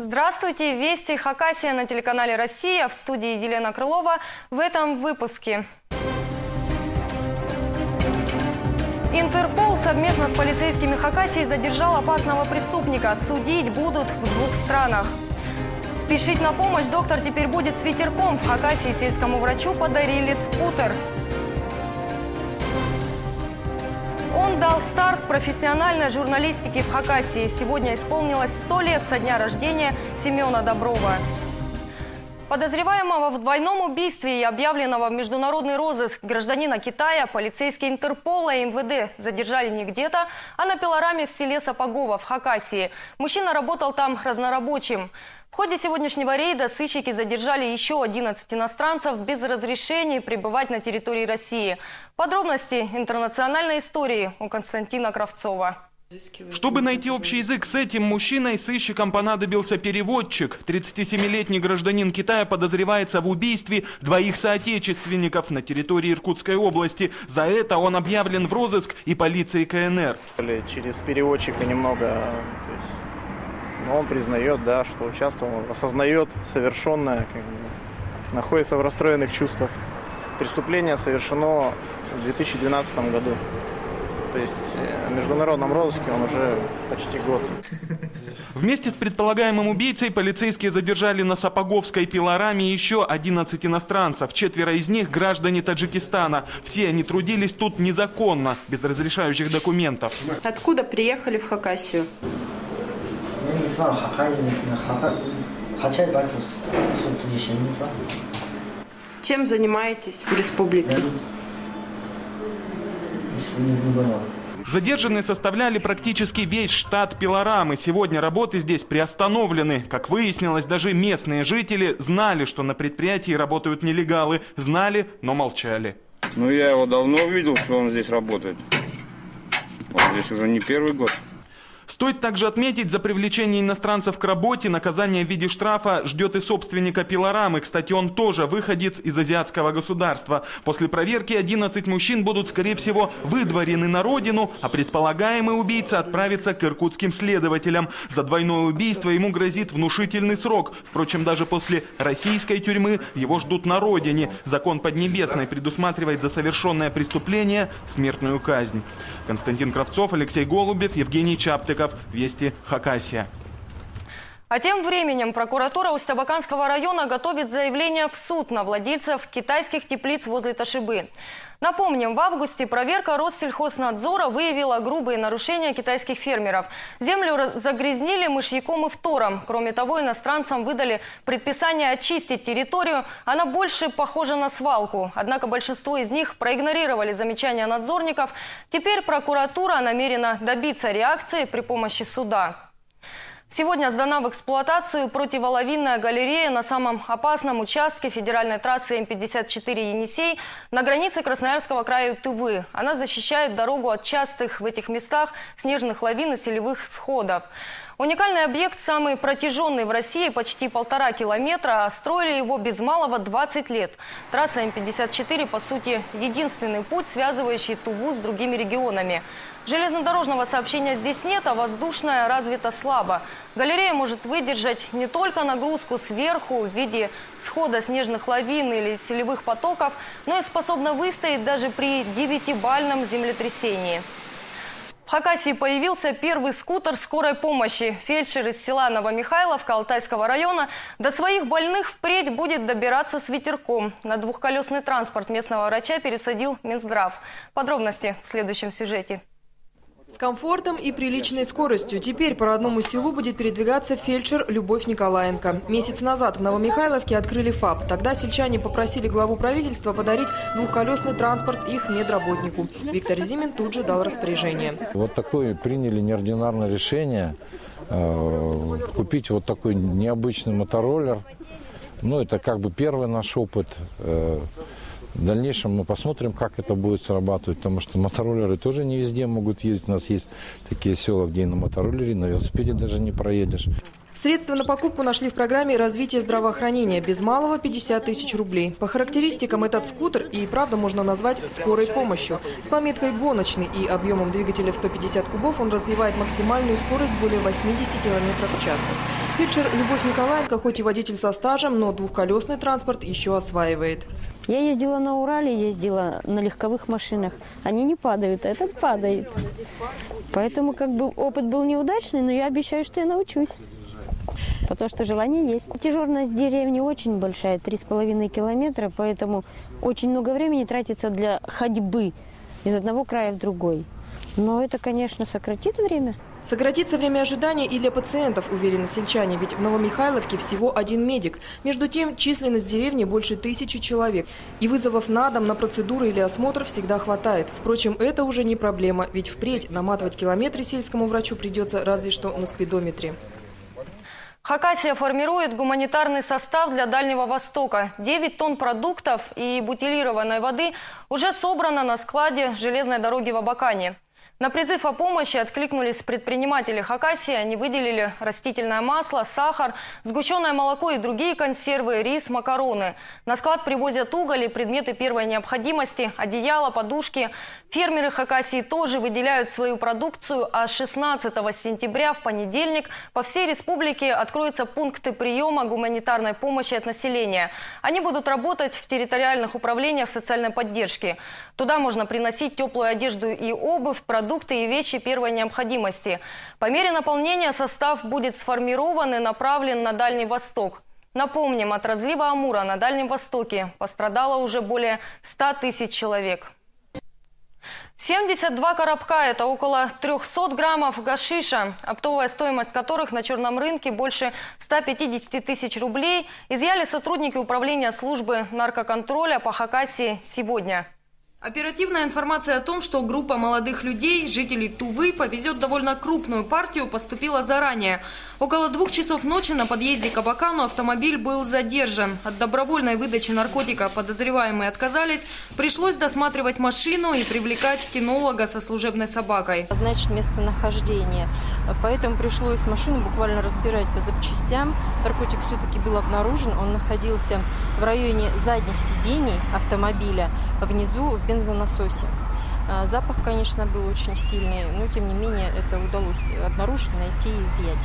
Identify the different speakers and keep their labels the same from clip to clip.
Speaker 1: Здравствуйте! Вести Хакасия на телеканале «Россия». В студии Елена Крылова. В этом выпуске. Интерпол совместно с полицейскими Хакасии задержал опасного преступника. Судить будут в 2 странах. Спешить на помощь доктор теперь будет с ветерком. В Хакасии сельскому врачу подарили скутер. Он дал старт профессиональной журналистике в Хакасии. Сегодня исполнилось 100 лет со дня рождения Семена Доброва. Подозреваемого в двойном убийстве и объявленного в международный розыск гражданина Китая полицейские Интерпола и МВД задержали не где-то, а на пилораме в селе Сапогово в Хакасии. Мужчина работал там разнорабочим. В ходе сегодняшнего рейда сыщики задержали еще 11 иностранцев без разрешения пребывать на территории России. Подробности интернациональной истории у Константина Кравцова.
Speaker 2: Чтобы найти общий язык с этим мужчиной, сыщикам понадобился переводчик. 37-летний гражданин Китая подозревается в убийстве 2 соотечественников на территории Иркутской области. За это он объявлен в розыск и полицией КНР.
Speaker 3: Через переводчика немного, но он признает, да, что участвовал, осознает совершенное, находится в расстроенных чувствах. Преступление совершено в 2012 году. То есть в международном розыске он уже почти год.
Speaker 2: Вместе с предполагаемым убийцей полицейские задержали на Сапоговской пилораме еще 11 иностранцев. 4 из них граждане Таджикистана. Все они трудились тут незаконно, без разрешающих документов.
Speaker 4: Откуда приехали в Хакасию?
Speaker 5: Я не знаю,
Speaker 4: Чем занимаетесь в республике?
Speaker 2: Задержанные составляли практически весь штат пилорамы. Сегодня работы здесь приостановлены. Как выяснилось, даже местные жители знали, что на предприятии работают нелегалы. Знали, но молчали.
Speaker 6: Ну, я его давно увидел, что он здесь работает. Он здесь уже не первый год.
Speaker 2: Стоит также отметить, за привлечение иностранцев к работе наказание в виде штрафа ждет и собственника пилорамы. Кстати, он тоже выходец из азиатского государства. После проверки 11 мужчин будут, скорее всего, выдворены на родину, а предполагаемый убийца отправится к иркутским следователям. За двойное убийство ему грозит внушительный срок. Впрочем, даже после российской тюрьмы его ждут на родине. Закон Поднебесной предусматривает за совершенное преступление смертную казнь. Константин Кравцов, Алексей Голубев, Евгений Чаптыков. Вести Хакасия.
Speaker 1: А тем временем прокуратура Усть-Абаканского района готовит заявление в суд на владельцев китайских теплиц возле Ташибы. Напомним, в августе проверка Россельхознадзора выявила грубые нарушения китайских фермеров. Землю загрязнили мышьяком и фтором. Кроме того, иностранцам выдали предписание очистить территорию. Она больше похожа на свалку. Однако большинство из них проигнорировали замечания надзорников. Теперь прокуратура намерена добиться реакции при помощи суда. Сегодня сдана в эксплуатацию противолавинная галерея на самом опасном участке федеральной трассы М-54 Енисей на границе Красноярского края и Тывы. Она защищает дорогу от частых в этих местах снежных лавин и селевых сходов. Уникальный объект, самый протяженный в России, почти 1,5 километра, а строили его без малого 20 лет. Трасса М-54, по сути, единственный путь, связывающий Туву с другими регионами. Железнодорожного сообщения здесь нет, а воздушное развито слабо. Галерея может выдержать не только нагрузку сверху в виде схода снежных лавин или селевых потоков, но и способна выстоять даже при 9-бальном землетрясении. В Хакасии появился первый скутер скорой помощи. Фельдшер из села Новомихайловка Алтайского района до своих больных впредь будет добираться с ветерком. На двухколесный транспорт местного врача пересадил Минздрав. Подробности в следующем сюжете.
Speaker 7: С комфортом и приличной скоростью теперь по родному селу будет передвигаться фельдшер Любовь Николаенко. Месяц назад в Новомихайловке открыли ФАП. Тогда сельчане попросили главу правительства подарить двухколесный транспорт их медработнику. Виктор Зимин тут же дал распоряжение.
Speaker 8: Вот такое приняли неординарное решение купить вот такой необычный мотороллер. Ну, это как бы первый наш опыт. В дальнейшем мы посмотрим, как это будет срабатывать, потому что мотороллеры тоже не везде могут ездить. У нас есть такие села, где на мотороллере, на велосипеде даже не проедешь.
Speaker 7: Средства на покупку нашли в программе развития здравоохранения. Без малого 50 тысяч рублей. По характеристикам этот скутер и правда можно назвать скорой помощью. С пометкой «гоночный» и объемом двигателя в 150 кубов он развивает максимальную скорость более 80 км в час. Фельдшер Любовь Николаенко хоть и водитель со стажем, но двухколесный транспорт еще осваивает.
Speaker 9: Я ездила на Урале, ездила на легковых машинах. Они не падают, а этот падает. Поэтому как бы опыт был неудачный, но я обещаю, что я научусь. Потому что желание есть. Дежурность деревни очень большая, 3,5 километра, поэтому очень много времени тратится для ходьбы из одного края в другой. Но это, конечно, сократит время.
Speaker 7: Сократится время ожидания и для пациентов, уверены сельчане, ведь в Новомихайловке всего один медик. Между тем, численность деревни больше 1000 человек. И вызовов на дом на процедуры или осмотр всегда хватает. Впрочем, это уже не проблема, ведь впредь наматывать километры сельскому врачу придется разве что на спидометре.
Speaker 1: Хакасия формирует гуманитарный состав для Дальнего Востока. 9 тонн продуктов и бутилированной воды уже собрано на складе железной дороги в Абакане. На призыв о помощи откликнулись предприниматели Хакасии. Они выделили растительное масло, сахар, сгущенное молоко и другие консервы, рис, макароны. На склад привозят уголь и предметы первой необходимости, одеяло, подушки. Фермеры Хакасии тоже выделяют свою продукцию, а 16 сентября в понедельник по всей республике откроются пункты приема гуманитарной помощи от населения. Они будут работать в территориальных управлениях социальной поддержки. Туда можно приносить теплую одежду и обувь, продукты и вещи первой необходимости. По мере наполнения состав будет сформирован и направлен на Дальний Восток. Напомним, от разлива Амура на Дальнем Востоке пострадало уже более 100 000 человек. 72 коробка – это около 300 граммов гашиша, оптовая стоимость которых на черном рынке больше 150 000 рублей, изъяли сотрудники управления службы наркоконтроля по Хакасии сегодня. Оперативная информация о том, что группа молодых людей, жителей Тувы, повезет довольно крупную партию, поступила заранее. Около 2 часов ночи на подъезде к Абакану автомобиль был задержан. От добровольной выдачи наркотика подозреваемые отказались. Пришлось досматривать машину и привлекать кинолога со служебной собакой.
Speaker 10: Значит, местонахождение. Поэтому пришлось машину буквально разбирать по запчастям. Наркотик все-таки был обнаружен. Он находился в районе задних сидений автомобиля, внизу в бензонасосе. Запах, конечно, был очень сильный, но тем не менее это удалось обнаружить, найти и изъять.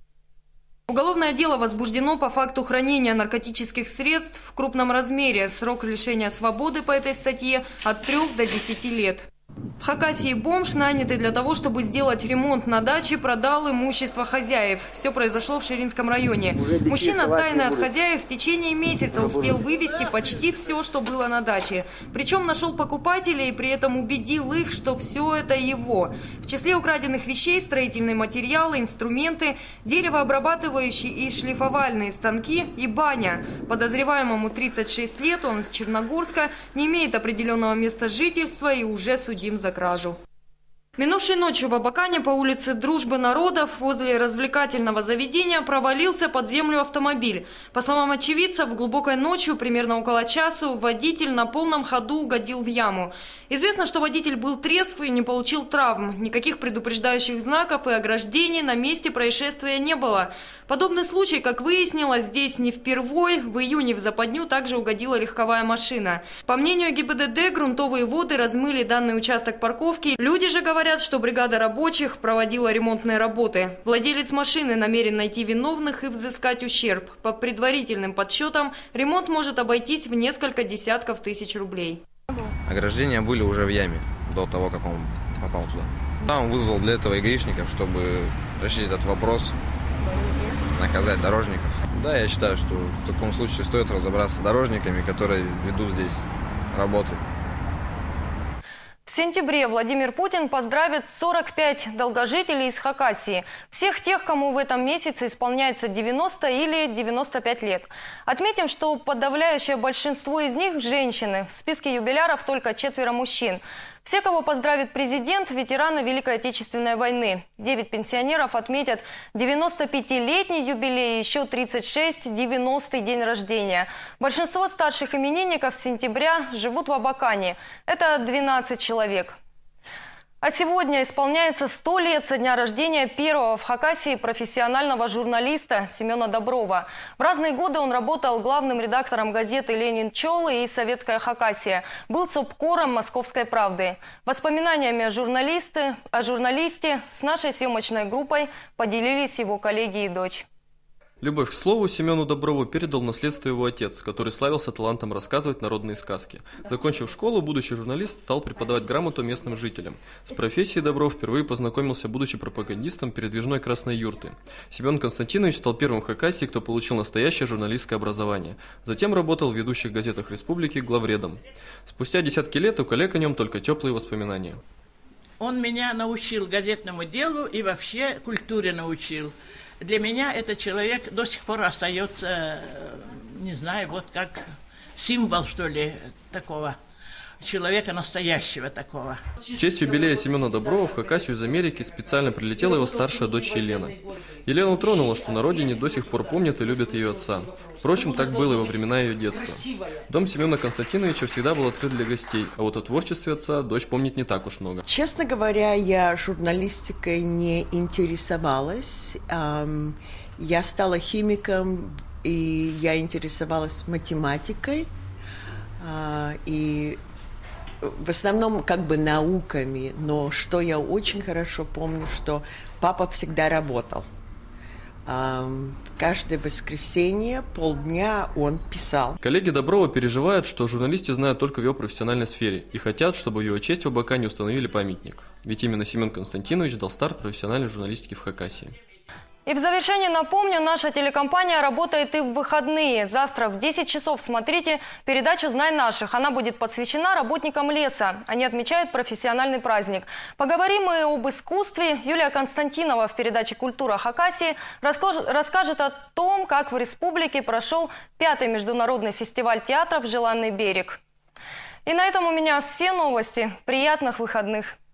Speaker 1: Уголовное дело возбуждено по факту хранения наркотических средств в крупном размере. Срок лишения свободы по этой статье от 3 до 10 лет. В Хакасии бомж, нанятый для того, чтобы сделать ремонт на даче, продал имущество хозяев. Все произошло в Ширинском районе. Мужчина тайно от хозяев в течение месяца успел вывести почти все, что было на даче. Причем нашел покупателей и при этом убедил их, что все это его. В числе украденных вещей строительные материалы, инструменты, деревообрабатывающие и шлифовальные станки и баня. Подозреваемому 36 лет, он из Черногорска, не имеет определенного места жительства и уже судим за кражу. Минувшей ночью в Абакане по улице Дружбы народов возле развлекательного заведения провалился под землю автомобиль. По словам очевидцев, глубокой ночью, примерно около часу, водитель на полном ходу угодил в яму. Известно, что водитель был трезв и не получил травм. Никаких предупреждающих знаков и ограждений на месте происшествия не было. Подобный случай, как выяснилось, здесь не впервой. В июне в западню также угодила легковая машина. По мнению ГИБДД, грунтовые воды размыли данный участок парковки. Люди же говорят, что бригада рабочих проводила ремонтные работы. Владелец машины намерен найти виновных и взыскать ущерб. По предварительным подсчетам, ремонт может обойтись в несколько десятков тысяч рублей.
Speaker 11: Ограждения были уже в яме до того, как он попал туда. Да, он вызвал для этого гаишников, чтобы решить этот вопрос, наказать дорожников. Да, я считаю, что в таком случае стоит разобраться с дорожниками, которые ведут здесь работы.
Speaker 1: В сентябре Владимир Путин поздравит 45 долгожителей из Хакасии. Всех тех, кому в этом месяце исполняется 90 или 95 лет. Отметим, что подавляющее большинство из них – женщины. В списке юбиляров только 4 мужчин. Все, кого поздравит президент, ветераны Великой Отечественной войны. 9 пенсионеров отметят 95-летний юбилей, еще 36 – 90-й день рождения. Большинство старших именинников с сентября живут в Абакане. Это 12 человек. А сегодня исполняется 100 лет со дня рождения первого в Хакасии профессионального журналиста Семена Доброва. В разные годы он работал главным редактором газеты «Ленин Пчелы» и «Советская Хакасия». Был субкором «Московской правды». Воспоминаниями о журналисте с нашей съемочной группой поделились его коллеги и дочь.
Speaker 12: Любовь к слову Семену Доброву передал в наследство его отец, который славился талантом рассказывать народные сказки. Закончив школу, будущий журналист стал преподавать грамоту местным жителям. С профессией Добров впервые познакомился, будучи пропагандистом передвижной Красной Юрты. Семен Константинович стал первым в Хакасии, кто получил настоящее журналистское образование. Затем работал в ведущих газетах республики главредом. Спустя десятки лет у коллег о нем только теплые воспоминания.
Speaker 13: Он меня научил газетному делу и вообще культуре научил. Для меня этот человек до сих пор остается, не знаю, вот как символ, что ли, такого человека настоящего такого.
Speaker 12: В честь юбилея Семена Доброва в Хакасию из Америки специально прилетела его старшая дочь Елена. Елену тронуло, что на родине до сих пор помнят и любят ее отца. Впрочем, так было и во времена ее детства. Дом Семена Константиновича всегда был открыт для гостей, а вот о творчестве отца дочь помнит не так уж много.
Speaker 14: Честно говоря, я журналистикой не интересовалась. Я стала химиком, и я интересовалась математикой. И в основном как бы науками, но что я очень хорошо помню, что папа всегда работал. Каждое воскресенье полдня он писал.
Speaker 12: Коллеги Доброва переживают, что журналисты знают только в его профессиональной сфере и хотят, чтобы в его честь в Абакане установили памятник. Ведь именно Семен Константинович дал старт профессиональной журналистики в Хакасии.
Speaker 1: И в завершение напомню, наша телекомпания работает и в выходные. Завтра в 10 часов смотрите передачу «Знай наших». Она будет посвящена работникам леса. Они отмечают профессиональный праздник. Поговорим мы об искусстве. Юлия Константинова в передаче «Культура Хакасии» расскажет о том, как в республике прошел 5-й международный фестиваль театров «Желанный берег». И на этом у меня все новости. Приятных выходных!